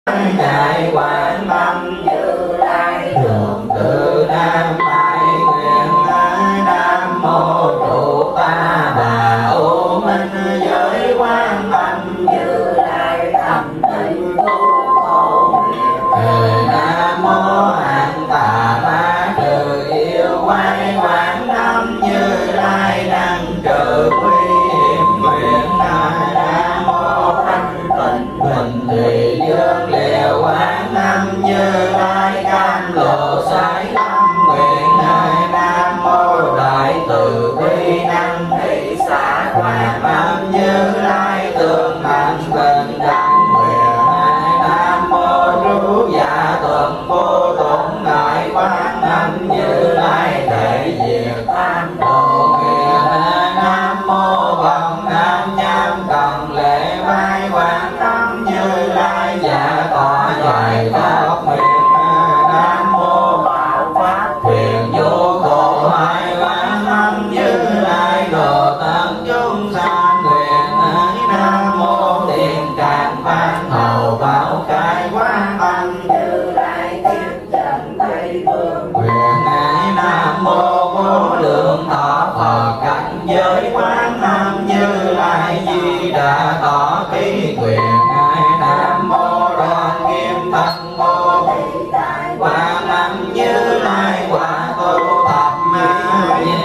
Đại Quảng Tâm Như Lai Thượng Tự Nam Đại Nguyện Nam Mô Trụ Ta Bà U Minh Giới Quảng Tâm Như Lai Thầm Tịnh Tu Khổ Nam Mô An Tà Ma Trừ Yêu Quay Quảng Tâm Như Lai Đăng Trừ Quy Hiểm Nguyện Nam Mô Thanh Tịnh Bình Thủy Dương Liễu Quán Tâm Như Lai Cam Lộ Sái Tâm Nguyện Nam Mô Đại Từ Bi Năng Thị Xã Quán Tâm Như Lai Tương Mạnh Bình Đẳng Nguyện Nam Mô Rú Dạ Tuần Vô Tụng Đại Quán Tâm Như Lai Thể Diệt Tam Độ Nguyện Nam Mô Vọng Nam Nham Cần Lễ Vai Quán Tâm Như Lai Dạ Tỏ Dài Pháp Nguyện Nam Mô Bảo Pháp Thuyền Vô Khổ Hai Quán Tâm Như Lai Đồ Tận Chúng Sanh Nguyện Nam Mô Tiền Tràng Văn Hầu Bảo Cai Quán Tâm Như Lai Tiếp Dẫn Tây Phương Nguyện Nam Mô Vô Lượng Thọ Phật Cảnh Giới Quán Tâm Như Lai Di Đà Tỏ Ký Nguyện Nam Mô Đoàn Kim Thân Mô Thị Đại Quán Tâm Như Lai Quả Tu Thập Nguyện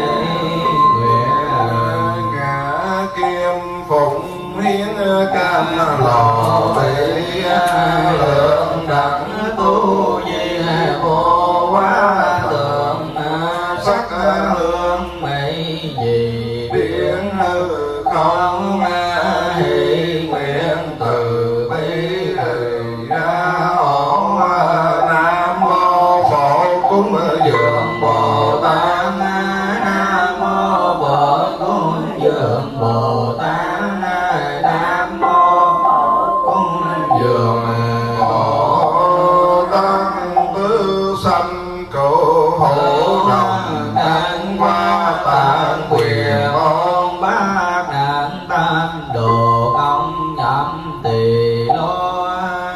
Ngã Kim Phụng Hiến Cam Lò Tỷ Lượng Đẳng Tu Di Vô Quá Tượng Sắc Hương Mấy gì Biển Hư Không Hỷ Nguyện Từ Bi Ra Ổn Nam Mô Phổ Cúng Dường Bồ Tát Nam Mô Phổ Cúng Dường Bồ Tát Nam Mô Phổ Cúng Dường Bồ Tát Tứ Sanh Cửu Hữu Đồng Tánh Qua Tạng Quyền Ôn Bát Nạn Tam Đồ Công Nhậm Tỳ Lô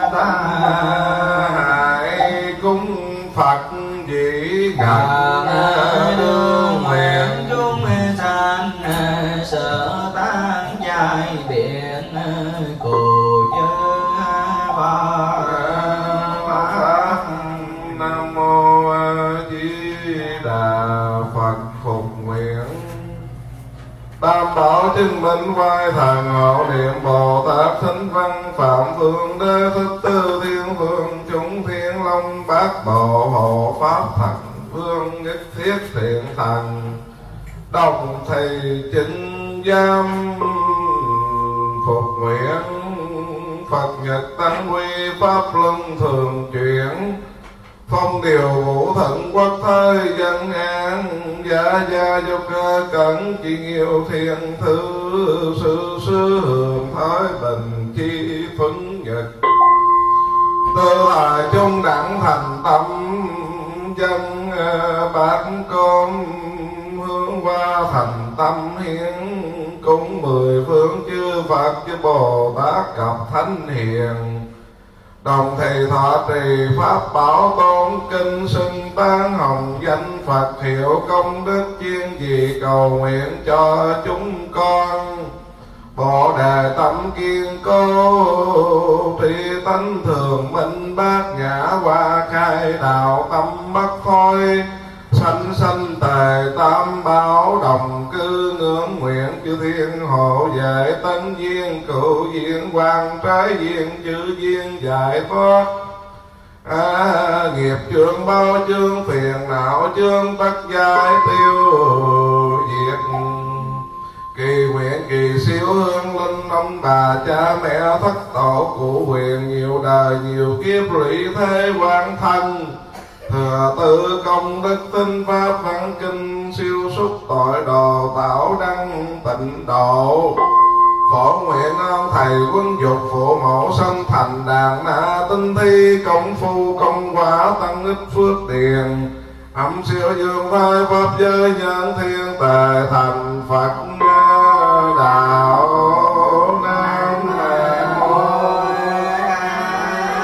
Hãy cúng Phật dĩ gần đương nguyện chúng sanh sở tán giai biển cù chư Phật. Nam Mô A Di Đà Phật. Phục nguyện Tam Bảo chứng minh vai thần hộ niệm Bồ Tát Thính Văn Phạm Phương Đế Thích Tư Thiên Vương Chúng Thiên Long Bát Bộ Hộ Pháp Thần Vương Nhất Thiết Thiện Thần Đồng Thầy Chính Giam Phục nguyện Phật Nhật Tăng Quy Pháp Luân Thường Chuyển Phong điều vũ thận quốc thời dân an Gia gia dục cơ cẩn chi nhiều thiên thư Sư hưởng thái bình chi phấn nhật Tư là chung đẳng thành tâm dân bát con hướng qua thành tâm hiến Cúng mười phương chư Phật chư Bồ Tát cập thánh hiền Đồng thầy thọ trì Pháp Bảo Tôn Kinh xưng tán hồng danh Phật hiệu công đức chuyên gì cầu nguyện cho chúng con Bồ đề tâm kiên cố tri tánh thường minh bát nhã hoa khai đạo tâm bất phôi Sanh sanh tề tam bảo đồng cư ngưỡng nguyện chư thiên hộ vệ tấn duyên cửu duyên quan trái duyên chư duyên giải thoát nghiệp chướng bao chương phiền não chương tất giải tiêu diệt kỳ nguyện kỳ siêu hương linh ông bà cha mẹ thất tổ cụ huyền nhiều đời nhiều kiếp lụy thế quan thân thừa tự công đức tinh pháp văn kinh siêu xuất tội đồ tạo đăng tịnh độ phổ nguyện ông thầy quân dục phụ mẫu sanh thành đàn na tinh thi công phu công quả tăng ích phước tiền âm siêu dương thái pháp giới nhân thiên tề thành Phật đạo Nam Mô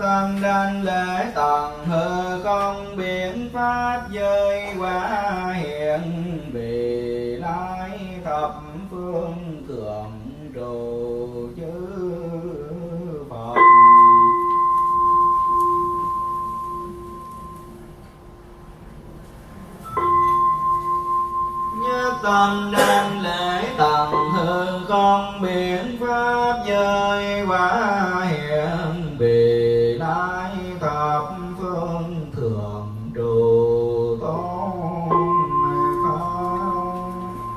tâm đảnh lễ tận hư không biến pháp giới quả hiện vị lai thập phương thượng trụ chư Phật. Nhất tâm đảnh lễ tận hư không biến pháp giới quả hiện vị lai thập phương thượng trụ tôn pháp.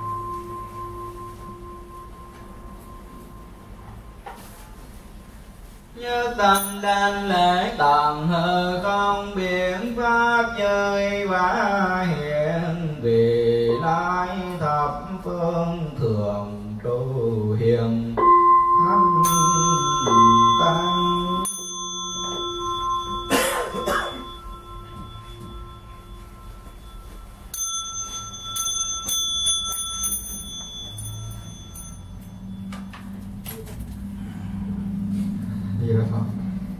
Nhất tâm đảnh lễ tận hư không biến pháp giới quả hiện vị lai thập phương thượng trụ hiền thánh tăng. Như là Phật.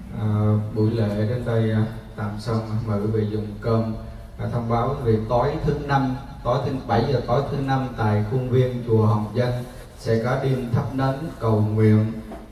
Buổi lễ đến đây tạm xong, mời quý vị dùng cơm. Thông báo về tối thứ năm, tối thứ 7 giờ tối thứ năm tại khuôn viên chùa Hồng Dân sẽ có đêm thắp nến cầu nguyện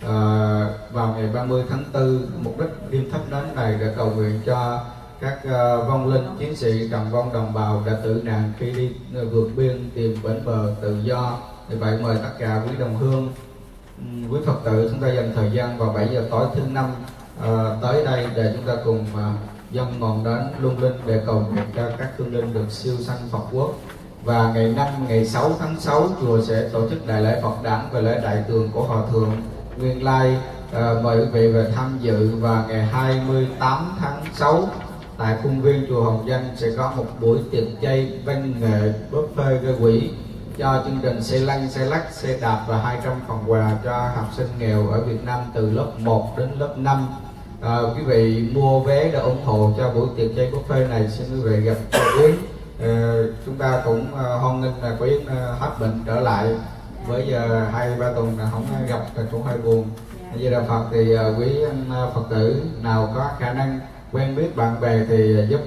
vào ngày 30 tháng 4. Mục đích đêm thắp nến này để cầu nguyện cho các vong linh chiến sĩ đồng vong đồng bào đã tử nạn khi đi vượt biên tìm bến bờ tự do. Vì vậy mời tất cả quý đồng hương, quý Phật tử chúng ta dành thời gian vào 7 giờ tối thứ năm tới đây để chúng ta cùng dâng ngọn nến lung linh để cầu nguyện cho các hương linh được siêu sanh Phật quốc. Và ngày 5, ngày 6 tháng 6 chùa sẽ tổ chức đại lễ Phật đản và lễ đại tường của Hòa thượng Nguyên Lai. Mời quý vị về tham dự. Và ngày 28 tháng 6 tại khuôn viên chùa Hồng Dân sẽ có một buổi tiệc chay văn nghệ buffet gây quỹ cho chương trình xe lăn, xe lắc, xe đạp và 200 phần quà cho học sinh nghèo ở Việt Nam từ lớp 1 đến lớp 5. Quý vị mua vé để ủng hộ cho buổi tiệc chay buffet này. Xin quý vị gặp cô Yến. Chúng ta cũng hoan nghênh là cô Yến hết bệnh trở lại. Với giờ 2-3 tuần là không gặp thì cũng hơi buồn. Như Đạo Phật thì quý Phật tử nào có khả năng quen biết bạn bè thì giúp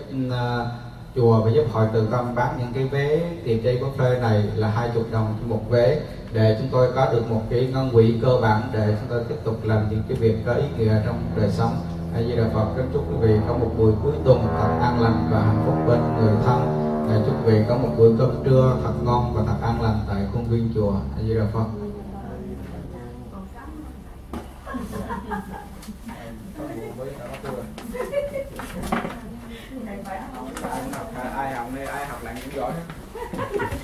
chùa và giúp hội Từ Tâm bán những cái vé tiệc chay buffet này là 20 đồng cho một vé, để chúng tôi có được một cái ngân quỹ cơ bản để chúng tôi tiếp tục làm những cái việc có ý nghĩa trong đời sống. A Di Đà Phật. Kính chúc quý vị có một buổi cuối tuần thật an lành và hạnh phúc bên người thân. Chúc quý vị có một bữa cơm trưa thật ngon và thật an lành tại khuôn viên chùa. A Di Đà Phật. Ai học này, ai học lại những giỏi hết.